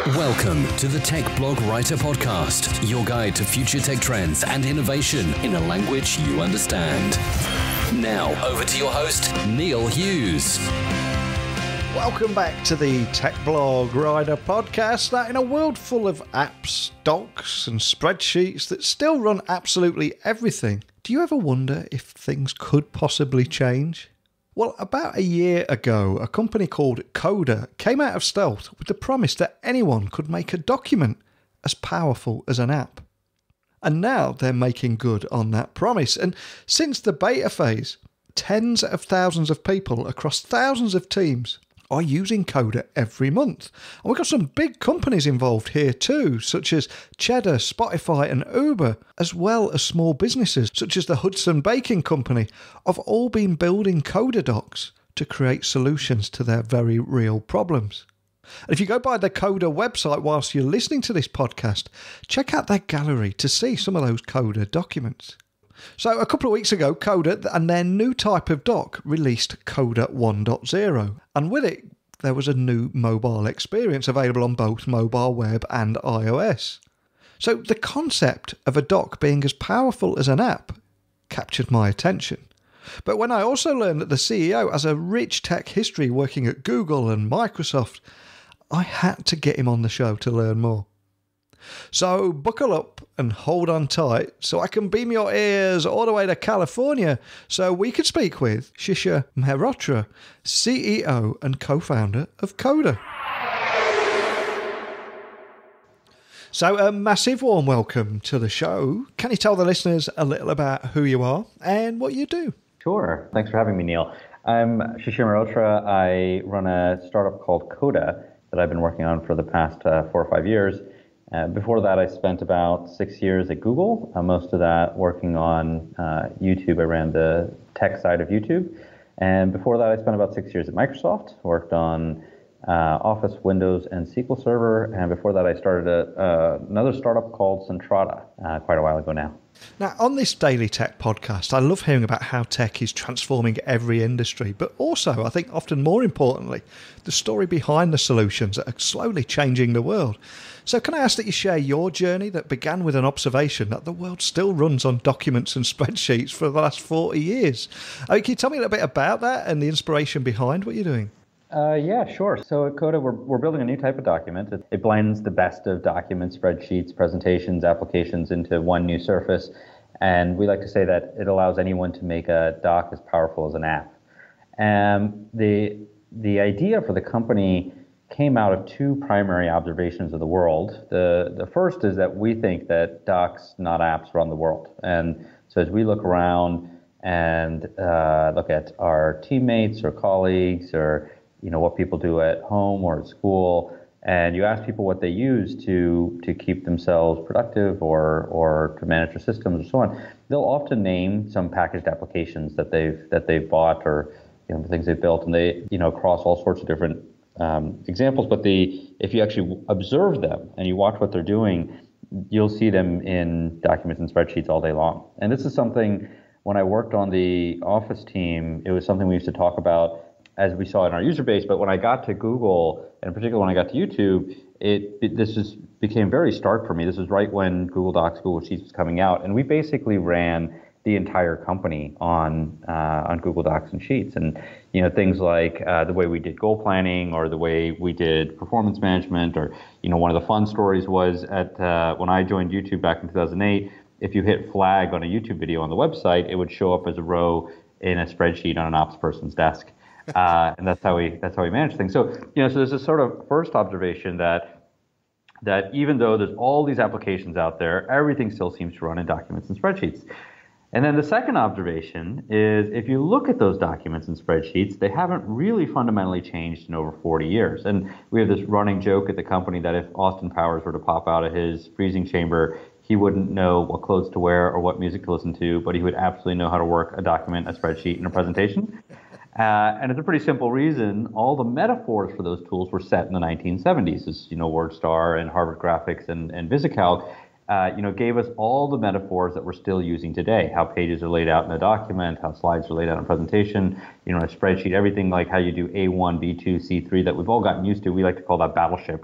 Welcome to the Tech Blog Writer Podcast, your guide to future tech trends and innovation in a language you understand. Now, over to your host, Neil Hughes. Welcome back to the Tech Blog Writer Podcast. That in a world full of apps, docs and spreadsheets that still run absolutely everything, do you ever wonder if things could possibly change? Well, about a year ago, a company called Coda came out of stealth with the promise that anyone could make a document as powerful as an app. And now they're making good on that promise. And since the beta phase, tens of thousands of people across thousands of teams are using Coda every month. And we've got some big companies involved here too, such as Cheddar, Spotify and Uber, as well as small businesses such as the Hudson Baking Company, have all been building Coda docs to create solutions to their very real problems. And if you go by the Coda website whilst you're listening to this podcast, check out their gallery to see some of those Coda documents. So a couple of weeks ago, Coda and their new type of doc released Coda 1.0, and with it there was a new mobile experience available on both mobile web and iOS. So the concept of a doc being as powerful as an app captured my attention. But when I also learned that the CEO has a rich tech history working at Google and Microsoft, I had to get him on the show to learn more. So buckle up and hold on tight so I can beam your ears all the way to California so we could speak with Shishir Mehrotra, CEO and co-founder of Coda. So a massive warm welcome to the show. Can you tell the listeners a little about who you are and what you do? Sure. Thanks for having me, Neil. I'm Shishir Mehrotra. I run a startup called Coda that I've been working on for the past 4 or 5 years. Before that, I spent about 6 years at Google, most of that working on YouTube. I ran the tech side of YouTube. And before that, I spent about 6 years at Microsoft, worked on Office, Windows, and SQL Server. And before that, I started another startup called Centrata quite a while ago now. Now, on this Daily Tech podcast, I love hearing about how tech is transforming every industry, but also, I think often more importantly, the story behind the solutions that are slowly changing the world. So can I ask that you share your journey that began with an observation that the world still runs on documents and spreadsheets for the last 40 years? Can you tell me a little bit about that and the inspiration behind what you're doing? Yeah, sure. So at Coda, we're building a new type of document. It blends the best of documents, spreadsheets, presentations, applications into one new surface. And we like to say that it allows anyone to make a doc as powerful as an app. And the idea for the company came out of two primary observations of the world. The first is that we think that docs, not apps, run the world. And so as we look around and look at our teammates or colleagues or what people do at home or at school, and you ask people what they use to keep themselves productive or to manage their systems or so on, they'll often name some packaged applications that they've bought or things they've built, and they across all sorts of different examples. But if you actually observe them and you watch what they're doing, you'll see them in documents and spreadsheets all day long. And this is something, when I worked on the Office team, it was something we used to talk about as we saw in our user base. But when I got to Google, and in particular when I got to YouTube, this became very stark for me. This was right when Google Docs, Google Sheets was coming out, and we basically ran the entire company on Google Docs and Sheets. And things like the way we did goal planning or the way we did performance management, or one of the fun stories was at when I joined YouTube back in 2008. If you hit flag on a YouTube video on the website, it would show up as a row in a spreadsheet on an ops person's desk. And that's how we manage things. So so there's this sort of first observation that even though there's all these applications out there, everything still seems to run in documents and spreadsheets. And then the second observation is, if you look at those documents and spreadsheets, they haven't really fundamentally changed in over 40 years. And we have this running joke at the company that if Austin Powers were to pop out of his freezing chamber, he wouldn't know what clothes to wear or what music to listen to, but he would absolutely know how to work a document, a spreadsheet, and a presentation. And it's a pretty simple reason. All the metaphors for those tools were set in the 1970s, as WordStar and Harvard Graphics and VisiCalc. Gave us all the metaphors that we're still using today. How pages are laid out in a document, how slides are laid out in a presentation, a spreadsheet, everything like how you do A1, B2, C3 that we've all gotten used to. We like to call that Battleship.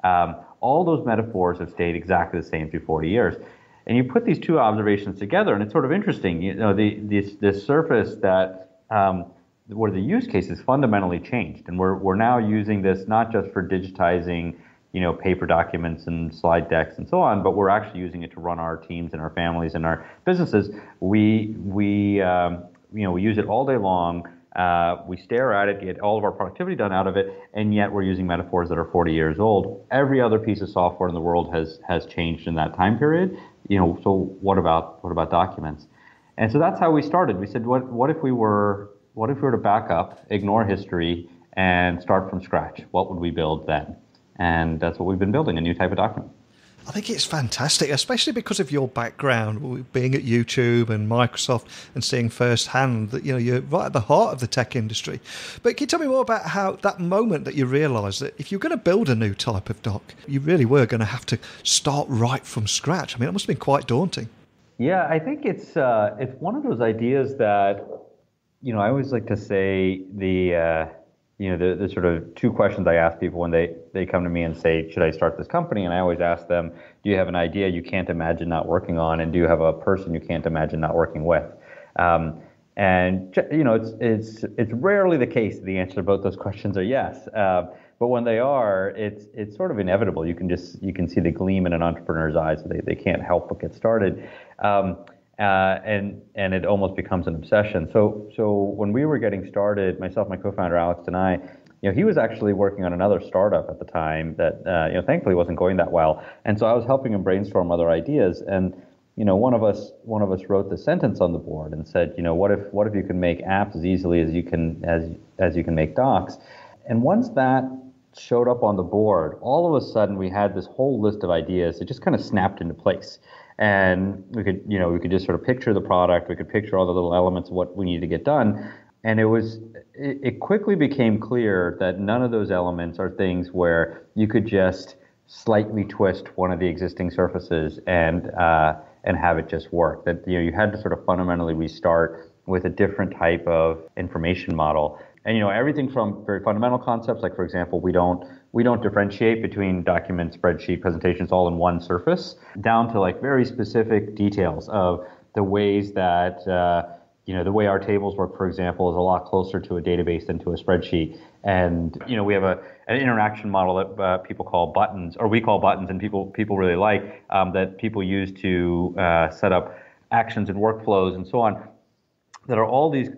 All those metaphors have stayed exactly the same through 40 years. And you put these two observations together, and it's sort of interesting. This surface that where the use case is fundamentally changed, and we're now using this not just for digitizing, paper documents and slide decks and so on, but we're actually using it to run our teams and our families and our businesses. We use it all day long. We stare at it, get all of our productivity done out of it, and yet we're using metaphors that are 40 years old. Every other piece of software in the world has changed in that time period. So what about documents? And so that's how we started. We said, what if we were to back up, ignore history, and start from scratch? What would we build then? And that's what we've been building, a new type of document. I think it's fantastic, especially because of your background, being at YouTube and Microsoft and seeing firsthand that you're right at the heart of the tech industry. But can you tell me more about how that moment that you realised that if you're going to build a new type of doc, you really were going to have to start right from scratch? I mean, it must have been quite daunting. Yeah, I think it's one of those ideas that I always like to say the sort of two questions I ask people when they come to me and say, should I start this company? And I always ask them, do you have an idea you can't imagine not working on? And do you have a person you can't imagine not working with? It's rarely the case that the answer to both those questions are yes. But when they are, it's sort of inevitable. You can see the gleam in an entrepreneur's eyes. They can't help but get started. And it almost becomes an obsession. So when we were getting started, myself, my co-founder Alex, and I, he was actually working on another startup at the time that thankfully wasn't going that well. And so I was helping him brainstorm other ideas. And one of us wrote the sentence on the board and said, what if you can make apps as easily as you can make docs? And once that showed up on the board, all of a sudden we had this whole list of ideas that just kind of snapped into place. And we could just sort of picture the product. We could picture all the little elements of what we needed to get done. And it quickly became clear that none of those elements are things where you could just slightly twist one of the existing surfaces and have it just work. That you had to sort of fundamentally restart with a different type of information model. And everything from very fundamental concepts, like for example, we don't differentiate between document, spreadsheet, presentations all in one surface, down to like very specific details of the ways that the way our tables work, for example, is a lot closer to a database than to a spreadsheet. And we have an interaction model that people call buttons, or we call buttons, and people really like that people use to set up actions and workflows and so on. That are all these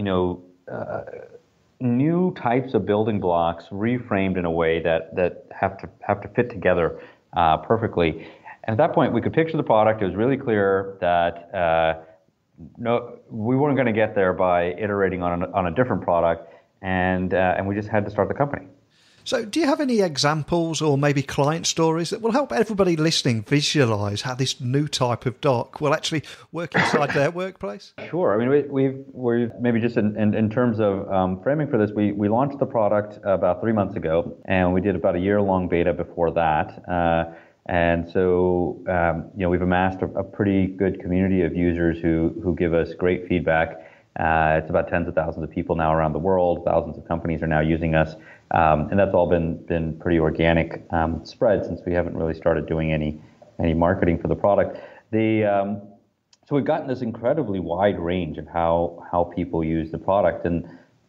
new types of building blocks reframed in a way that have to fit together perfectly. And at that point, we could picture the product. It was really clear that we weren't going to get there by iterating on a different product, and we just had to start the company. So do you have any examples or maybe client stories that will help everybody listening visualize how this new type of doc will actually work inside their workplace? Sure. I mean, we've maybe just in terms of framing for this, we launched the product about 3 months ago, and we did about a year-long beta before that. And so, we've amassed a pretty good community of users who give us great feedback. It's about tens of thousands of people now around the world. Thousands of companies are now using us. And that's all been pretty organic spread since we haven't really started doing any marketing for the product. So we've gotten this incredibly wide range of how people use the product, and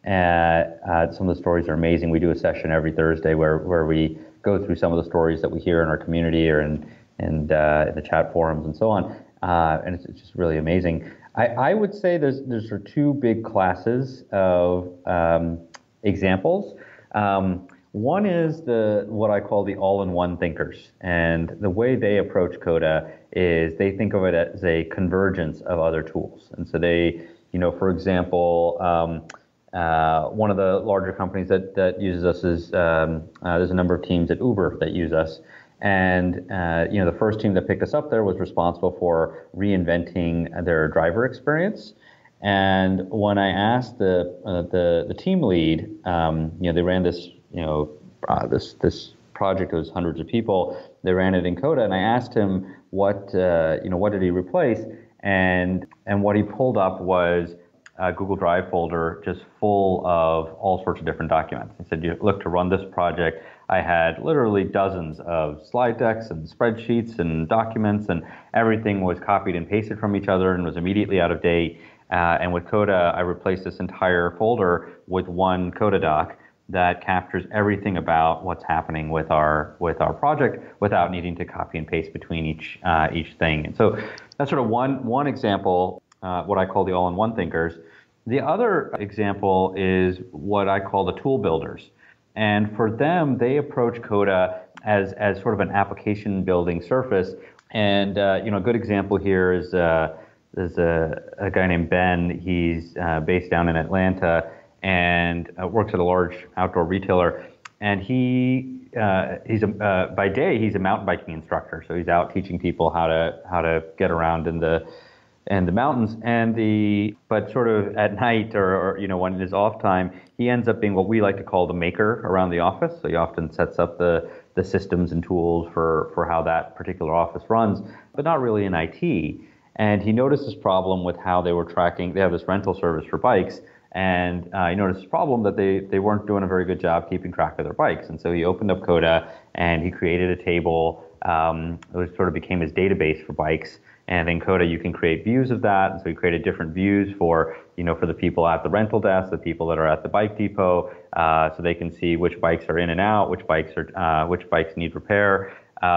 some of the stories are amazing. We do a session every Thursday where we go through some of the stories that we hear in our community or in the chat forums and so on, and it's just really amazing. I would say there's sort of two big classes of examples. One is what I call the all-in-one thinkers, and the way they approach Coda is they think of it as a convergence of other tools. And so they, for example, one of the larger companies that uses us is there's a number of teams at Uber that use us. And the first team that picked us up there was responsible for reinventing their driver experience. And when I asked the team lead, they ran this this project. It was hundreds of people. They ran it in Coda, and I asked him what did he replace, and what he pulled up was a Google Drive folder just full of all sorts of different documents. He said, "Look, to run this project, I had literally dozens of slide decks and spreadsheets and documents, and everything was copied and pasted from each other and was immediately out of date. And with Coda, I replaced this entire folder with one Coda doc that captures everything about what's happening with our project without needing to copy and paste between each thing. And so that's sort of one example, what I call the all-in-one thinkers. The other example is what I call the tool builders. And for them, they approach Coda as sort of an application building surface. And a good example here is there's a guy named Ben. He's based down in Atlanta and works at a large outdoor retailer. And by day he's a mountain biking instructor. So he's out teaching people how to get around in the mountains. But sort of at night or when it is off time, he ends up being what we like to call the maker around the office. So he often sets up the systems and tools for how that particular office runs, but not really in IT. And he noticed this problem with how they were tracking. They have this rental service for bikes. And he noticed this problem that they weren't doing a very good job keeping track of their bikes. And so he opened up Coda and he created a table. It sort of became his database for bikes. And in Coda, you can create views of that. And so he created different views for the people at the rental desk, the people that are at the bike depot, so they can see which bikes are in and out, which bikes need repair.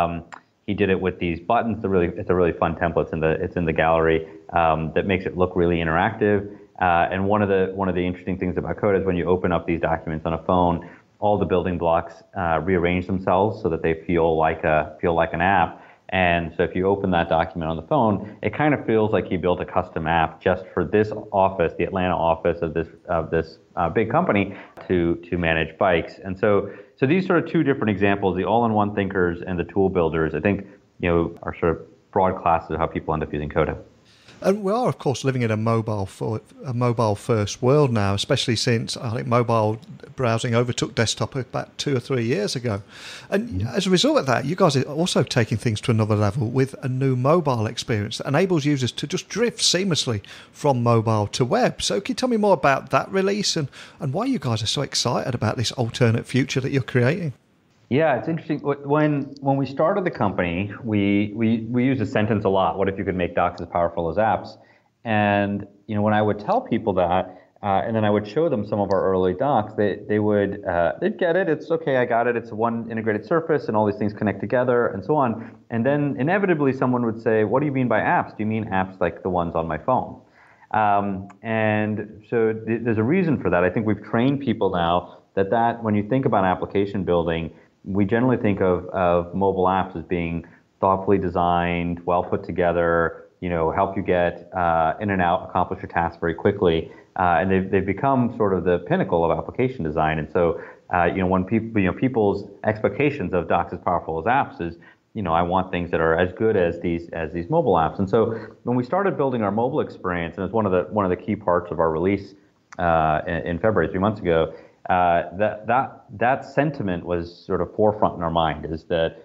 He did it with these buttons. It's a really fun template. It's in the gallery that makes it look really interactive. And one of the interesting things about Coda is when you open up these documents on a phone, all the building blocks rearrange themselves so that they feel like an app. And so if you open that document on the phone, it kind of feels like you built a custom app just for this office, the Atlanta office of this big company to manage bikes. And so these sort of two different examples, the all-in-one thinkers and the tool builders, I think are sort of broad classes of how people end up using Coda. And we are, of course, living in a mobile-first world now, especially since I think mobile browsing overtook desktop about 2 or 3 years ago. And as a result of that, you guys are also taking things to another level with a new mobile experience that enables users to just drift seamlessly from mobile to web. So can you tell me more about that release and why you guys are so excited about this alternate future that you're creating? Yeah, it's interesting. When we started the company, we used a sentence a lot. What if you could make docs as powerful as apps? And when I would tell people that, and then I would show them some of our early docs, they'd get it. It's okay, I got it. It's one integrated surface, and all these things connect together, and so on. And then inevitably, someone would say, "What do you mean by apps? Do you mean apps like the ones on my phone?" And so there's a reason for that. I think we've trained people now that when you think about application building, we generally think of mobile apps as being thoughtfully designed, well put together, help you get in and out, accomplish your tasks very quickly. And they've become sort of the pinnacle of application design. And so, when people's expectations of docs as powerful as apps is, I want things that are as good as these mobile apps. And so when we started building our mobile experience, and it's one of the key parts of our release in February, 3 months ago, that sentiment was sort of forefront in our mind, is that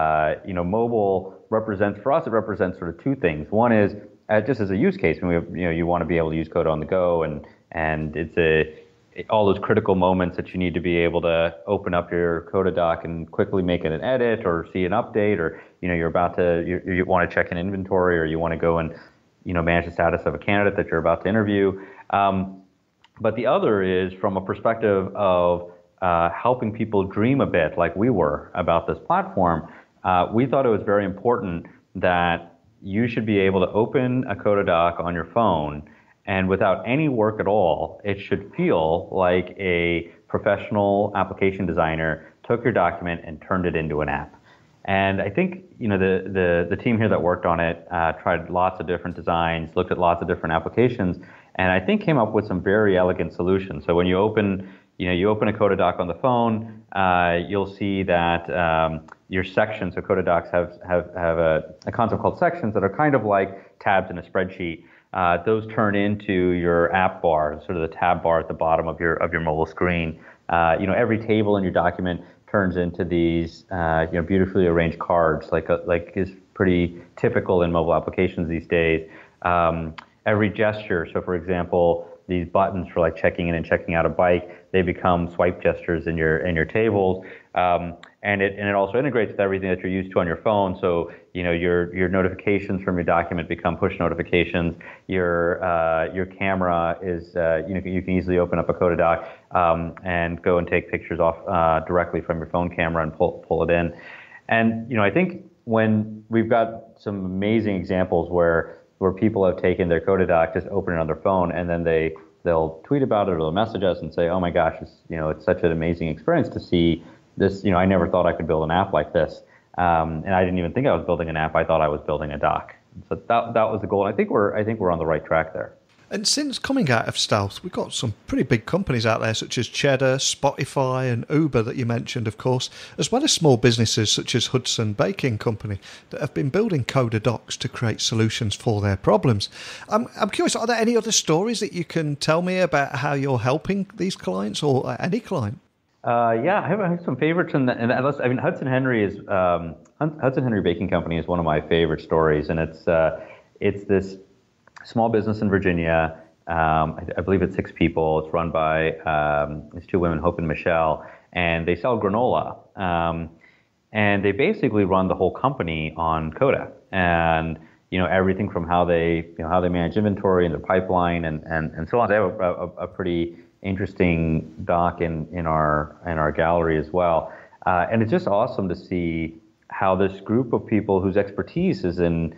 mobile represents, for us, it represents sort of two things. One is just as a use case, when you want to be able to use Coda on the go, and it's all those critical moments that you need to be able to open up your Coda doc and quickly make an edit or see an update, or you want to check an inventory, or you want to go and manage the status of a candidate that you're about to interview. But the other is from a perspective of helping people dream a bit like we were about this platform. We thought it was very important that you should be able to open a Coda doc on your phone, and without any work at all, it should feel like a professional application designer took your document and turned it into an app. And I think the team here that worked on it tried lots of different designs, looked at lots of different applications, and I think came up with some very elegant solutions. So when you open a Coda doc on the phone, you'll see that your sections, so Coda docs have a concept called sections that are kind of like tabs in a spreadsheet. Those turn into your app bar, sort of the tab bar at the bottom of your mobile screen. Every table in your document turns into these beautifully arranged cards, like is pretty typical in mobile applications these days. Every gesture, so for example, these buttons for like checking in and checking out a bike, they become swipe gestures in your tables. And it also integrates with everything that you're used to on your phone. So your notifications from your document become push notifications. Your camera is you can easily open up a Coda doc and go and take pictures off directly from your phone camera and pull it in. And I think when we've got some amazing examples where people have taken their Coda doc, just open it on their phone, and then they'll tweet about it or they'll message us and say, oh my gosh, it's such an amazing experience to see this. I never thought I could build an app like this, and I didn't even think I was building an app. I thought I was building a doc. So that was the goal. And I think we're on the right track there. And since coming out of stealth, we've got some pretty big companies out there, such as Cheddar, Spotify, and Uber that you mentioned, of course, as well as small businesses such as Hudson Baking Company that have been building Coda docs to create solutions for their problems. I'm curious, are there any other stories that you can tell me about how you're helping these clients or any client? Yeah, I have some favorites in that list. I mean, Hudson Henry Baking Company is one of my favorite stories, and it's this small business in Virginia. I believe it's 6 people. It's run by these 2 women, Hope and Michelle, and they sell granola. And they basically run the whole company on Coda, and everything from how they manage inventory and their pipeline and so on. They have a pretty interesting doc in our gallery as well, and it's just awesome to see how this group of people whose expertise is in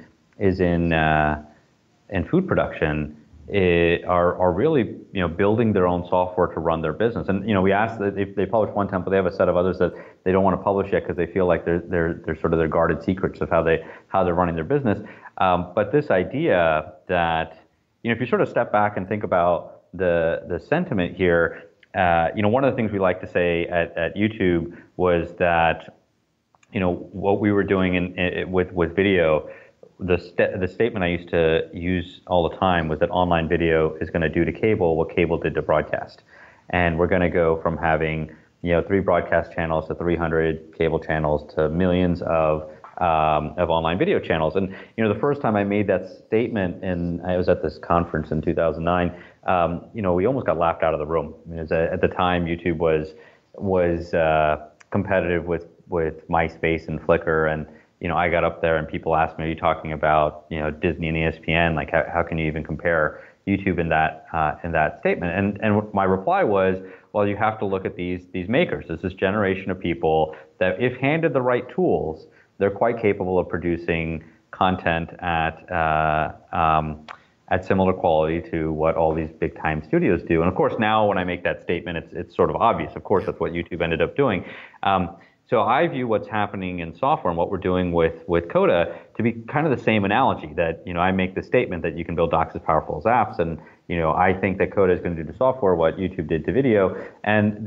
food production are really building their own software to run their business. And we asked that they publish one template, they have a set of others that they don't want to publish yet because they feel like they're sort of their guarded secrets of how they're running their business. But this idea that if you sort of step back and think about the sentiment here, one of the things we like to say at YouTube was that what we were doing with video. The statement I used to use all the time was that online video is going to do to cable what cable did to broadcast, and we're going to go from having 3 broadcast channels to 300 cable channels to millions of online video channels. And the first time I made that statement, and I was at this conference in 2009, we almost got laughed out of the room. I mean, at the time, YouTube was competitive with MySpace and Flickr, and I got up there and people asked me, are you talking about, Disney and ESPN? Like, how can you even compare YouTube in that statement? And my reply was, well, you have to look at these makers. There's this generation of people that, if handed the right tools, they're quite capable of producing content at similar quality to what all these big time studios do. And of course, now when I make that statement, it's sort of obvious. Of course, that's what YouTube ended up doing. So I view what's happening in software and what we're doing with Coda to be kind of the same analogy that, I make the statement that you can build docs as powerful as apps. And, I think that Coda is going to do to software what YouTube did to video. And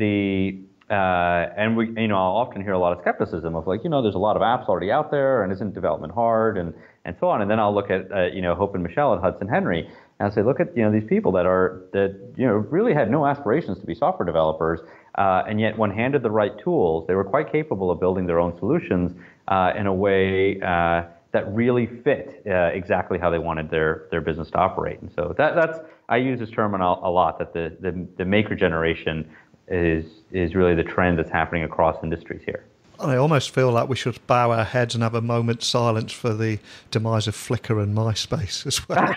I'll often hear a lot of skepticism of like, there's a lot of apps already out there, and isn't development hard, and so on. And then I'll look at, Hope and Michelle at Hudson Henry, and I'll say, look at, these people that really had no aspirations to be software developers. And yet, when handed the right tools, they were quite capable of building their own solutions in a way that really fit exactly how they wanted their business to operate. And so that's I use this term a lot, that the maker generation is really the trend that's happening across industries here. I almost feel like we should bow our heads and have a moment's silence for the demise of Flickr and MySpace as well.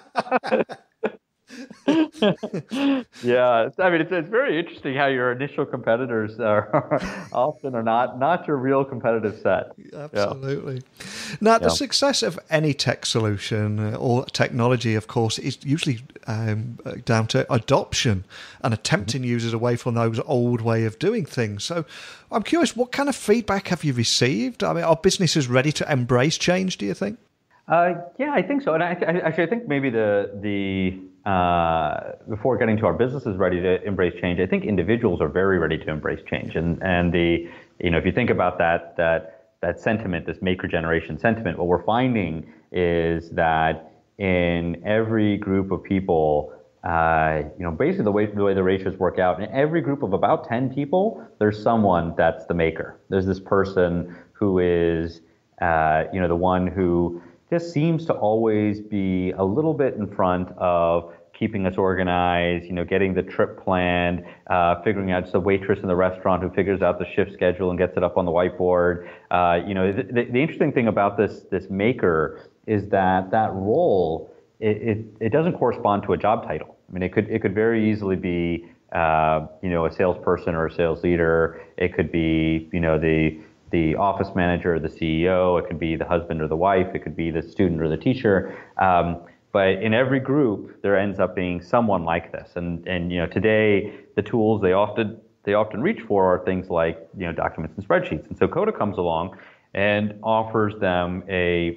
Yeah, I mean, it's very interesting how your initial competitors are often not your real competitive set. Absolutely. Yeah. Now, the success of any tech solution or technology, of course, is usually down to adoption and tempting users away from those old way of doing things. So I'm curious, what kind of feedback have you received? I mean, are businesses ready to embrace change, do you think? Yeah, I think so. And I think maybe before getting to our businesses ready to embrace change, I think individuals are very ready to embrace change. And if you think about that sentiment, this maker generation sentiment, what we're finding is that in every group of people, basically the way the ratios work out, in every group of about 10 people, there's someone that's the maker. There's this person who is, the one who just seems to always be a little bit in front of keeping us organized, getting the trip planned, figuring out, it's the waitress in the restaurant who figures out the shift schedule and gets it up on the whiteboard. The interesting thing about this maker is that role, it doesn't correspond to a job title. I mean, it could very easily be a salesperson or a sales leader. It could be the office manager or the CEO. It could be the husband or the wife. It could be the student or the teacher. But in every group, there ends up being someone like this. And today, the tools they often reach for are things like documents and spreadsheets. And so Coda comes along and offers them a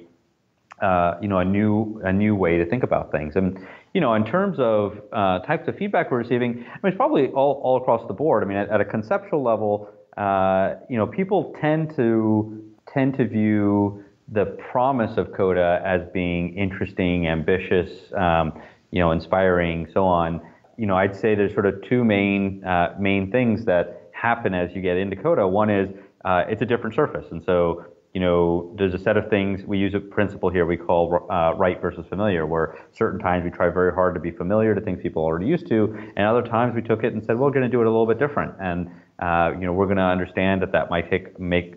new way to think about things. And in terms of types of feedback we're receiving, I mean, it's probably all across the board. I mean, at a conceptual level, people tend to view the promise of Coda as being interesting, ambitious, inspiring, so on. I'd say there's sort of two main things that happen as you get into Coda. One is it's a different surface, and so there's a set of things. We use a principle here we call right versus familiar, where certain times we try very hard to be familiar to things people are already used to, and other times we took it and said, we're going to do it a little bit different, and we're going to understand that might take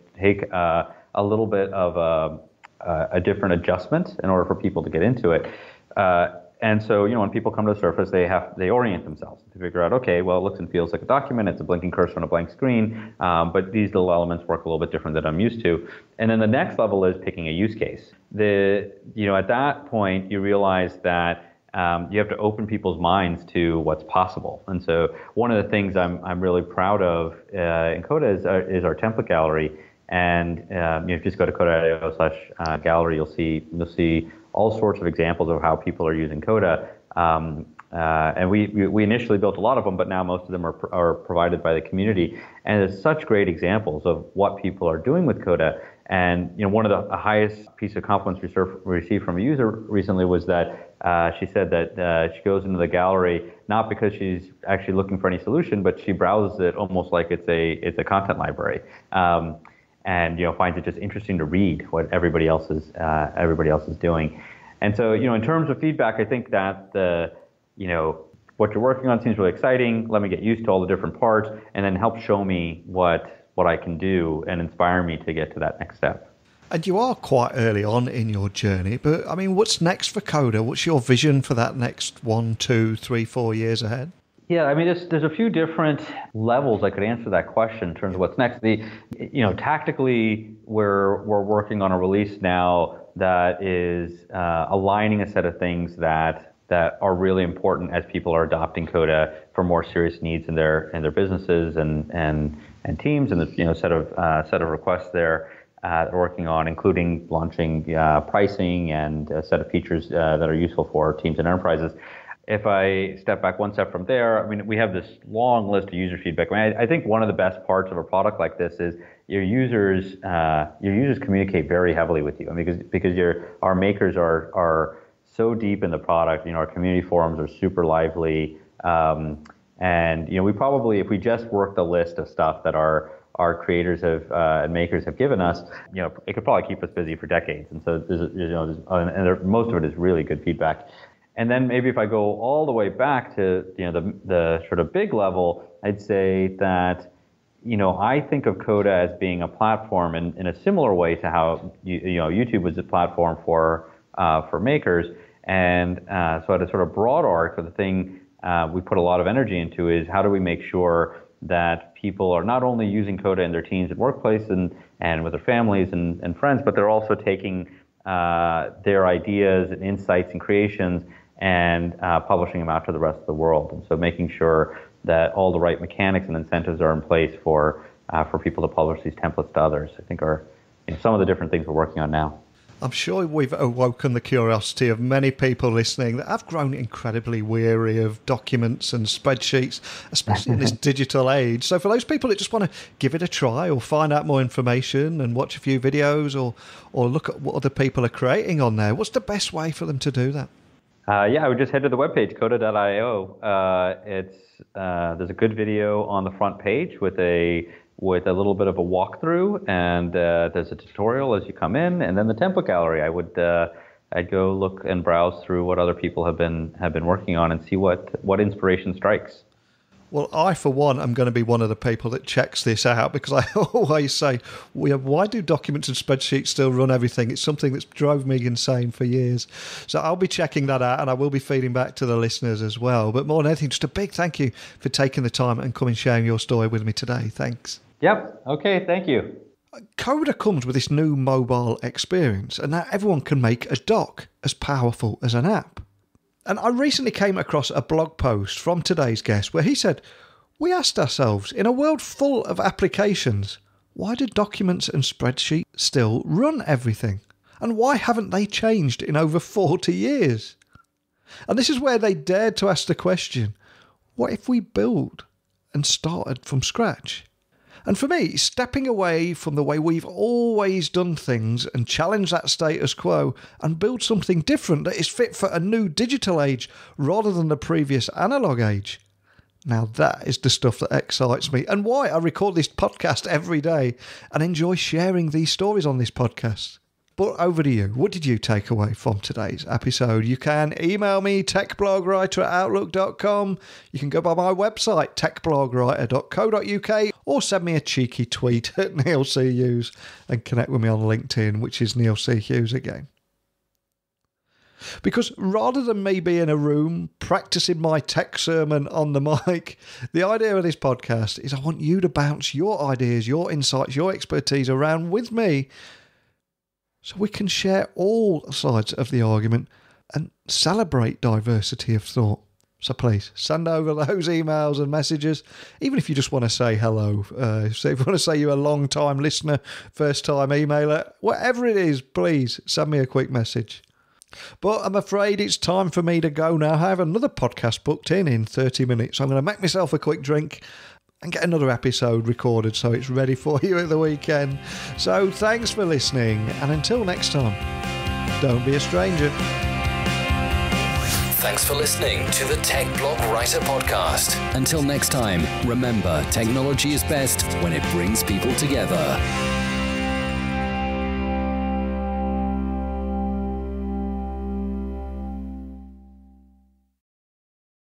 a little bit of a different adjustment in order for people to get into it. And so, when people come to the surface, they orient themselves to figure out, okay, well, it looks and feels like a document. It's a blinking cursor on a blank screen, but these little elements work a little bit different than I'm used to. And then the next level is picking a use case. At that point, you realize that you have to open people's minds to what's possible. And so, one of the things I'm really proud of in Coda is our template gallery. And if you just go to coda.io/gallery, you'll see all sorts of examples of how people are using Coda. And we initially built a lot of them, but now most of them are provided by the community. And there's such great examples of what people are doing with Coda. And one of the highest piece of compliments we received from a user recently was that she said that she goes into the gallery not because she's actually looking for any solution, but she browses it almost like it's a content library. And finds it just interesting to read what everybody else is doing. And so in terms of feedback, I think that what you're working on seems really exciting. Let me get used to all the different parts, and then help show me what I can do and inspire me to get to that next step. And you are quite early on in your journey, but I mean, what's next for Coda? What's your vision for that next 1, 2, 3, 4 years ahead? Yeah, I mean, there's a few different levels I could answer that question in terms of what's next. Tactically, we're working on a release now that is aligning a set of things that are really important as people are adopting Coda for more serious needs in their businesses and teams, and the set of requests there that we're working on, including launching pricing and a set of features that are useful for teams and enterprises. If I step back one step from there, I mean, we have this long list of user feedback. I mean, I think one of the best parts of a product like this is your users communicate very heavily with you. I mean, because our makers are so deep in the product. Our community forums are super lively, and we probably, if we just worked the list of stuff that our creators and makers have given us, it could probably keep us busy for decades. And so most of it is really good feedback. And then maybe if I go all the way back to the sort of big level, I'd say that I think of Coda as being a platform in a similar way to how YouTube was a platform for makers. And so at a sort of broad arc, the thing we put a lot of energy into is how do we make sure that people are not only using Coda in their teams and workplace and with their families and friends, but they're also taking their ideas and insights and creations and publishing them out to the rest of the world. And so making sure that all the right mechanics and incentives are in place for people to publish these templates to others, I think are some of the different things we're working on now. I'm sure we've awoken the curiosity of many people listening that have grown incredibly weary of documents and spreadsheets, especially in this digital age. So for those people that just want to give it a try or find out more information and watch a few videos or look at what other people are creating on there, what's the best way for them to do that? I would just head to the webpage, coda.io. There's a good video on the front page with a little bit of a walkthrough, and there's a tutorial as you come in, and then the template gallery. I I'd go look and browse through what other people have been working on and see what inspiration strikes. Well, I, for one, am going to be one of the people that checks this out, because I always say, why do documents and spreadsheets still run everything? It's something that's drove me insane for years. So I'll be checking that out, and I will be feeding back to the listeners as well. But more than anything, just a big thank you for taking the time and coming sharing your story with me today. Thanks. Yep. Okay. Thank you. Coda comes with this new mobile experience, and now everyone can make a doc as powerful as an app. And I recently came across a blog post from today's guest where he said, we asked ourselves, in a world full of applications, why do documents and spreadsheets still run everything? And why haven't they changed in over 40 years? And this is where they dared to ask the question, what if we build and started from scratch? And for me, stepping away from the way we've always done things and challenge that status quo and build something different that is fit for a new digital age rather than the previous analog age. Now that is the stuff that excites me, and why I record this podcast every day and enjoy sharing these stories on this podcast. But over to you. What did you take away from today's episode? You can email me, techblogwriter@outlook.com. You can go by my website, techblogwriter.co.uk, or send me a cheeky tweet at Neil C. Hughes and connect with me on LinkedIn, which is Neil C. Hughes again. Because rather than me be in a room practicing my tech sermon on the mic, the idea of this podcast is I want you to bounce your ideas, your insights, your expertise around with me, so we can share all sides of the argument and celebrate diversity of thought. So please, send over those emails and messages, even if you just want to say hello. So if you want to say you're a long-time listener, first-time emailer, whatever it is, please send me a quick message. But I'm afraid it's time for me to go now. I have another podcast booked in 30 minutes. I'm going to make myself a quick drink and get another episode recorded so it's ready for you at the weekend. So thanks for listening, and until next time, don't be a stranger. Thanks for listening to the Tech Blog Writer Podcast. Until next time, remember, technology is best when it brings people together.